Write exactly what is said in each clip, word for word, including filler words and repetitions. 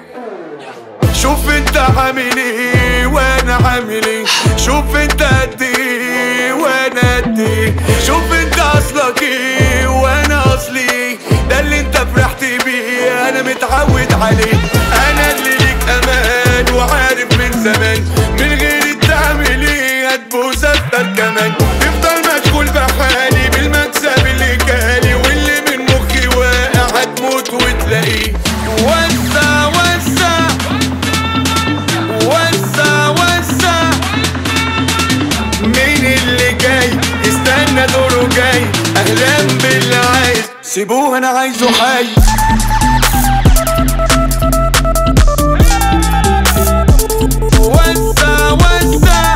شوف انت عامل ايه وانا عامل ايه، شوف انت قد ايه وانا قد ايه، شوف انت اصلك ايه وانا اصلي ايه، ده اللي انت فرحت بيه انا متعود عليه. انا اللي ليك امان وعارف من زمان، من غير تعمل ايه هتبوظ اكتر كمان. تفضل مشغول بحالي بالمكسب اللي جالي، واللي من مخي واقع هتموت وتلاقيه. وسع وسع وسع وسع، مين اللي جاي استنى دوره جاي، اهلا باللي عايز سيبوه انا عايزه حي. وسع وسع،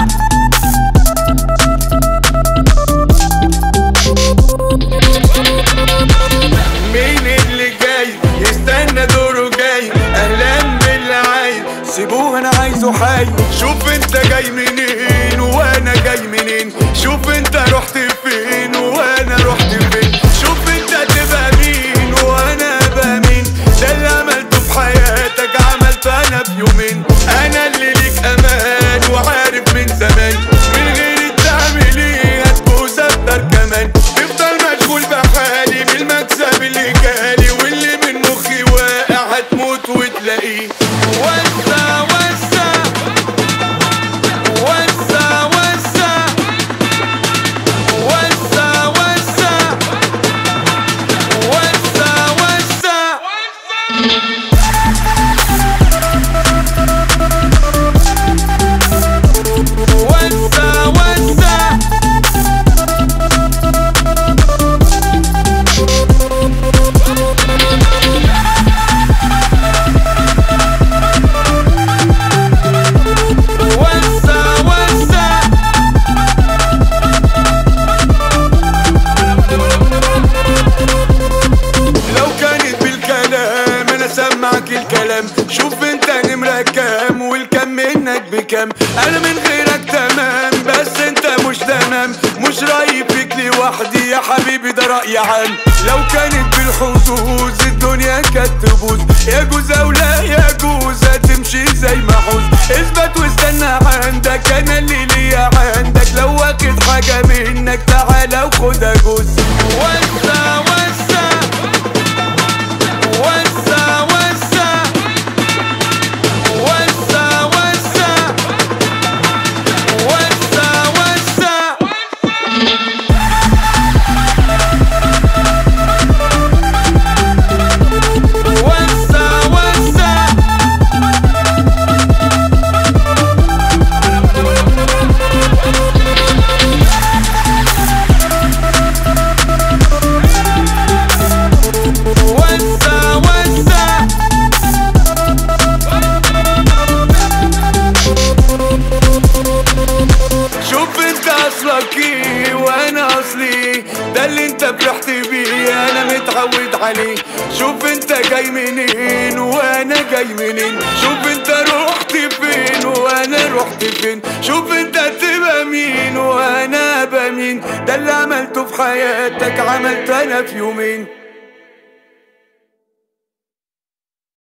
مين اللي جاي يستنى دوره جاي، اهلا باللي عايز سيبوه انا عايزه حي. شوف انت جاي منين وانا جاي منين، شوف انت رحت فين وانا رحت فين، شوف انت تبقى مين وانا ابقى مين، ده اللي عملته في حياتك عملته انا في يومين. انا اللي ليك امان وعارف من زمان، من غير تعمل ايه هتبوظ اكتر كمان. تفضل مشغول بحالي بالمكسب اللي جالي، واللي من مخي واقع هتموت وتلاقيه. وسع وسع وسع وسع وسع وسع وسع وسع. وسع وسع، سمعك الكلام شوف انت نمرة كام والكم منك بكام. انا من غيرك تمام بس انت مش تمام، مش رايي فيك لوحدي يا حبيبي ده رأي عام. لو كانت بالحظوظ الدنيا كانت تبوظ، يجوز او لا يجوز هتمشي زي ما عوز. اثبت واستنى عندك انا اللي ليا عندك، لو واخد حاجة منك تعالى وخدها جوز. وسع وسع وسع وسع وسع وسع وسع وسع. وسع وسع، اصلك ايه وانا اصلي، ده اللي انت فرحت بيه انا متعود عليه. شوف انت جاي منين وانا جاي منين، شوف انت رحت فين وانا رحت فين، شوف انت تبقى مين وانا ابقى مين، ده اللي عملته في حياتك عملته انا في يومين.